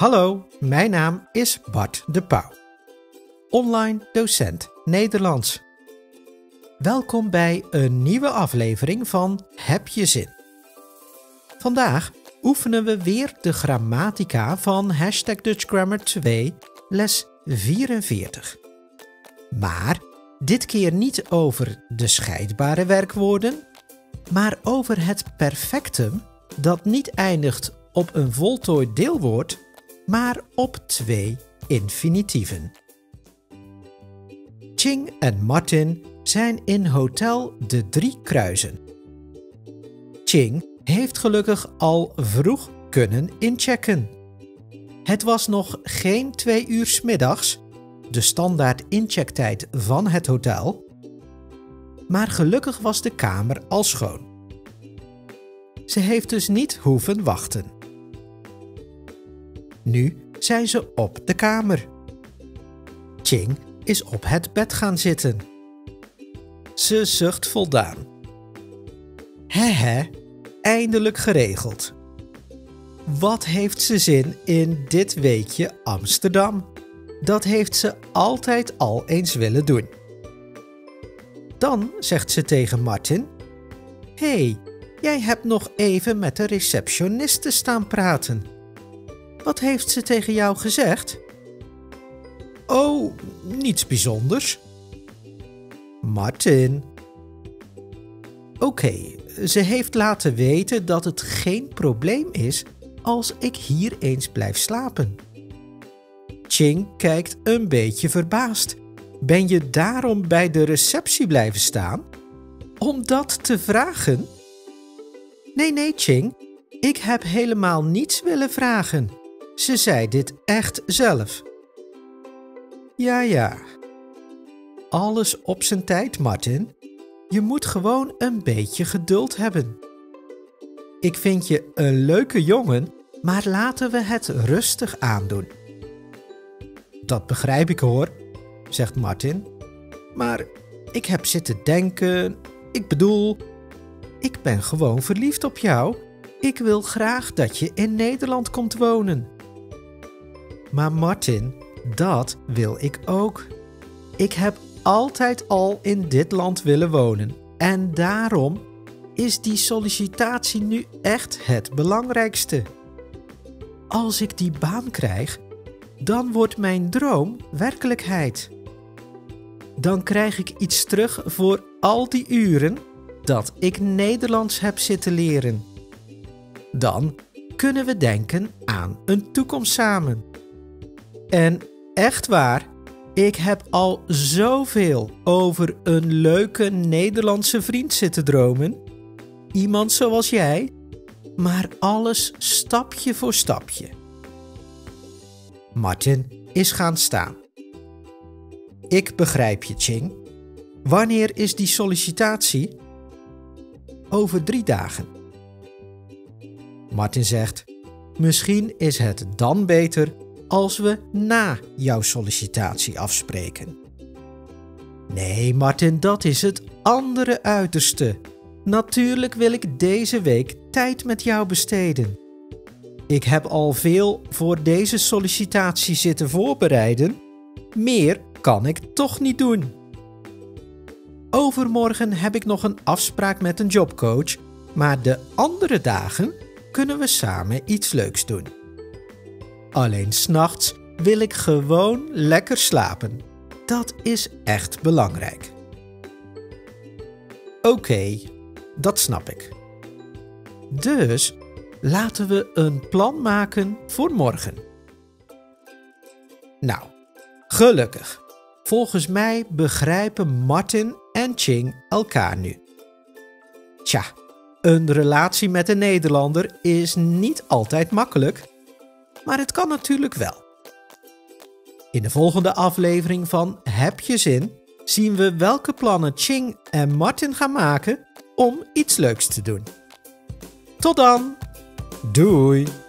Hallo, mijn naam is Bart de Pauw, online docent Nederlands. Welkom bij een nieuwe aflevering van Heb je zin? Vandaag oefenen we weer de grammatica van #DutchGrammar2 les 44. Maar dit keer niet over de scheidbare werkwoorden, maar over het perfectum dat niet eindigt op een voltooid deelwoord, maar op 2 infinitieven. Ching en Martin zijn in Hotel de Drie Kruisen. Ching heeft gelukkig al vroeg kunnen inchecken. Het was nog geen 2 uur 's middags, de standaard inchecktijd van het hotel, maar gelukkig was de kamer al schoon. Ze heeft dus niet hoeven wachten. Nu zijn ze op de kamer. Ching is op het bed gaan zitten. Ze zucht voldaan. Eindelijk geregeld. Wat heeft ze zin in dit weekje Amsterdam? Dat heeft ze altijd al eens willen doen. Dan zegt ze tegen Martin: Hey, jij hebt nog even met de receptioniste staan praten. Wat heeft ze tegen jou gezegd? Oh, niets bijzonders. Martin. Oké, ze heeft laten weten dat het geen probleem is als ik hier eens blijf slapen. Ching kijkt een beetje verbaasd. Ben je daarom bij de receptie blijven staan? Om dat te vragen? Nee, Ching. Ik heb helemaal niets willen vragen. Ze zei dit echt zelf. Ja. Alles op zijn tijd, Martin. Je moet gewoon een beetje geduld hebben. Ik vind je een leuke jongen, maar laten we het rustig aandoen. Dat begrijp ik hoor, zegt Martin. Maar ik heb zitten denken, ik ben gewoon verliefd op jou. Ik wil graag dat je in Nederland komt wonen. Maar Martin, dat wil ik ook. Ik heb altijd al in dit land willen wonen. En daarom is die sollicitatie nu echt het belangrijkste. Als ik die baan krijg, dan wordt mijn droom werkelijkheid. Dan krijg ik iets terug voor al die uren dat ik Nederlands heb zitten leren. Dan kunnen we denken aan een toekomst samen. En echt waar, ik heb al zoveel over een leuke Nederlandse vriend zitten dromen. Iemand zoals jij, maar alles stapje voor stapje. Martin is gaan staan. Ik begrijp je, Ching. Wanneer is die sollicitatie? Over 3 dagen. Martin zegt: Misschien is het dan beter als we na jouw sollicitatie afspreken. Nee, Martin, dat is het andere uiterste. Natuurlijk wil ik deze week tijd met jou besteden. Ik heb al veel voor deze sollicitatie zitten voorbereiden. Meer kan ik toch niet doen. Overmorgen heb ik nog een afspraak met een jobcoach, maar de andere dagen kunnen we samen iets leuks doen. Alleen 's nachts wil ik gewoon lekker slapen. Dat is echt belangrijk. Oké, dat snap ik. Dus laten we een plan maken voor morgen. Nou, gelukkig. Volgens mij begrijpen Martin en Ching elkaar nu. Tja, een relatie met een Nederlander is niet altijd makkelijk, maar het kan natuurlijk wel. In de volgende aflevering van Heb je zin zien we welke plannen Ching en Martin gaan maken om iets leuks te doen. Tot dan! Doei!